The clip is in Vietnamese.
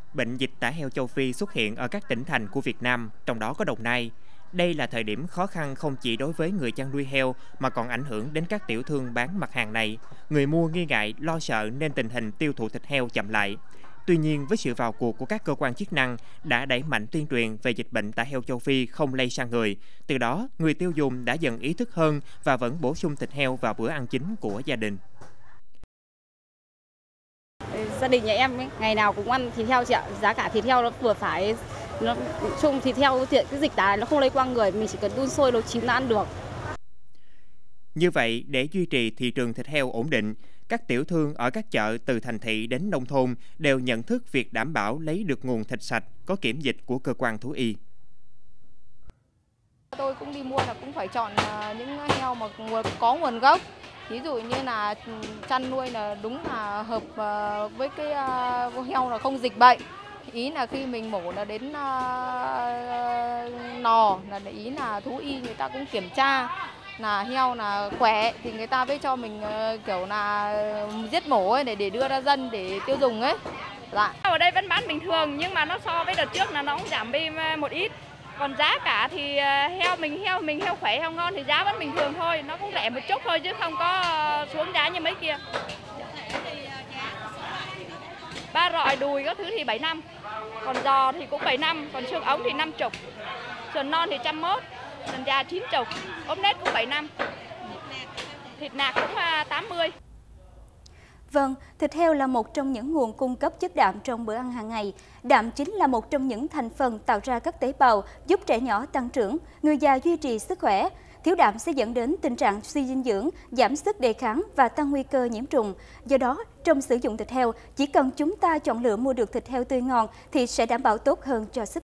Bệnh dịch tả heo châu Phi xuất hiện ở các tỉnh thành của Việt Nam, trong đó có Đồng Nai. Đây là thời điểm khó khăn không chỉ đối với người chăn nuôi heo mà còn ảnh hưởng đến các tiểu thương bán mặt hàng này. Người mua nghi ngại, lo sợ nên tình hình tiêu thụ thịt heo chậm lại. Tuy nhiên, với sự vào cuộc của các cơ quan chức năng đã đẩy mạnh tuyên truyền về dịch bệnh tả heo châu Phi không lây sang người. Từ đó, người tiêu dùng đã dần ý thức hơn và vẫn bổ sung thịt heo vào bữa ăn chính của gia đình. Gia đình nhà em ấy, ngày nào cũng ăn thịt heo chị ạ. Giá cả thịt heo nó vừa phải, nó chung thịt heo cái dịch tả nó không lây qua người, mình chỉ cần đun sôi nấu chín là ăn được. Như vậy, để duy trì thị trường thịt heo ổn định, các tiểu thương ở các chợ từ thành thị đến nông thôn đều nhận thức việc đảm bảo lấy được nguồn thịt sạch có kiểm dịch của cơ quan thú y. Tôi cũng đi mua là cũng phải chọn những heo mà có nguồn gốc. Ví dụ như là chăn nuôi là đúng là hợp với cái heo là không dịch bệnh. Ý là khi mình mổ là đến nò là ý là thú y người ta cũng kiểm tra là heo là khỏe thì người ta mới cho mình kiểu là giết mổ ấy để đưa ra dân để tiêu dùng ấy. Dạ. Ở đây vẫn bán bình thường nhưng mà nó so với đợt trước là nó cũng giảm đi một ít. Còn giá cả thì heo khỏe, heo ngon thì giá vẫn bình thường thôi, nó cũng rẻ một chút thôi chứ không có xuống giá như mấy kia. Ba rọi đùi các thứ thì 75, còn giò thì cũng 75, còn xương ống thì 50, sườn non thì 101, sườn già 90, ốm nết cũng 75, thịt nạc cũng 80. Vâng, thịt heo là một trong những nguồn cung cấp chất đạm trong bữa ăn hàng ngày. Đạm chính là một trong những thành phần tạo ra các tế bào giúp trẻ nhỏ tăng trưởng, người già duy trì sức khỏe. Thiếu đạm sẽ dẫn đến tình trạng suy dinh dưỡng, giảm sức đề kháng và tăng nguy cơ nhiễm trùng. Do đó, trong sử dụng thịt heo, chỉ cần chúng ta chọn lựa mua được thịt heo tươi ngon thì sẽ đảm bảo tốt hơn cho sức